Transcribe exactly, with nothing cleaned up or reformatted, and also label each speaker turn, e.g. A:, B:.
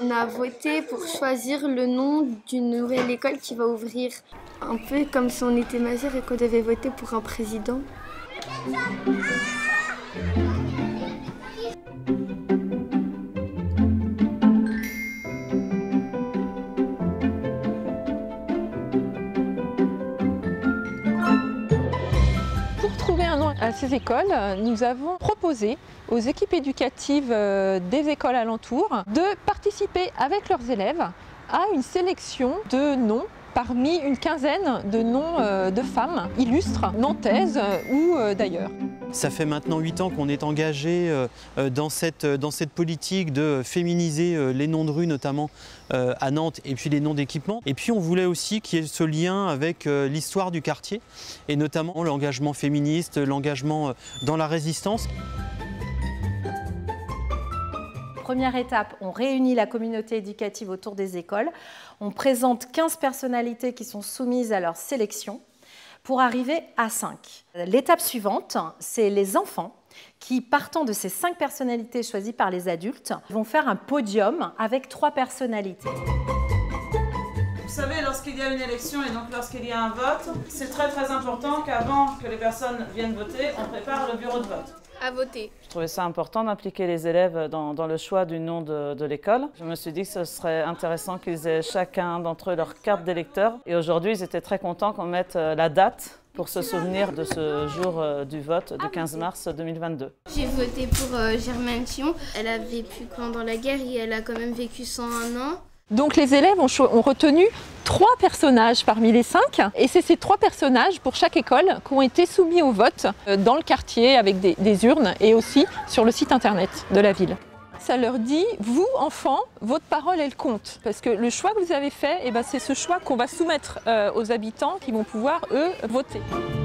A: On a voté pour choisir le nom d'une nouvelle école qui va ouvrir, un peu comme si on était majeur et qu'on devait voter pour un président.
B: Pour trouver un nom à ces écoles, nous avons proposé aux équipes éducatives des écoles alentours de participer avec leurs élèves à une sélection de noms parmi une quinzaine de noms de femmes illustres, nantaises ou d'ailleurs.
C: Ça fait maintenant huit ans qu'on est engagé dans cette, dans cette politique de féminiser les noms de rue, notamment à Nantes, et puis les noms d'équipements. Et puis on voulait aussi qu'il y ait ce lien avec l'histoire du quartier, et notamment l'engagement féministe, l'engagement dans la résistance.
D: Première étape, on réunit la communauté éducative autour des écoles. On présente quinze personnalités qui sont soumises à leur sélection pour arriver à cinq. L'étape suivante, c'est les enfants qui, partant de ces cinq personnalités choisies par les adultes, vont faire un podium avec trois personnalités.
E: Vous savez, lorsqu'il y a une élection et donc lorsqu'il y a un vote, c'est très très important qu'avant que les personnes viennent voter, on prépare le bureau de vote.
A: À voter.
E: Je trouvais ça important d'impliquer les élèves dans, dans le choix du nom de, de l'école. Je me suis dit que ce serait intéressant qu'ils aient chacun d'entre eux leur carte d'électeur. Et aujourd'hui, ils étaient très contents qu'on mette la date pour se souvenir de ce jour du vote du quinze mars deux mille vingt-deux.
A: J'ai voté pour euh, Germaine Thion. Elle a vécu pendant la guerre et elle a quand même vécu cent un ans.
B: Donc les élèves ont, ont retenu trois personnages parmi les cinq, et c'est ces trois personnages pour chaque école qui ont été soumis au vote dans le quartier avec des, des urnes et aussi sur le site internet de la ville. Ça leur dit, vous enfants, votre parole elle compte, parce que le choix que vous avez fait, eh ben, c'est ce choix qu'on va soumettre euh, aux habitants qui vont pouvoir eux voter.